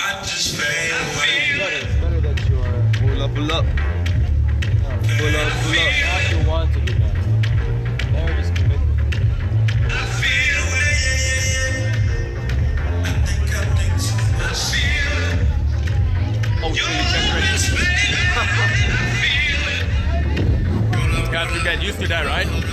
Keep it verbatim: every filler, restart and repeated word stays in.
just fade away. It's better that you are. Pull up, pull up. Pull up, pull up. Not you want to do that. Marriage is commitment. I feel away, yeah, yeah, yeah. I think I think too much. I feel Oh, chili pepper. this, baby. I feel it. Guys, we get used to that, right?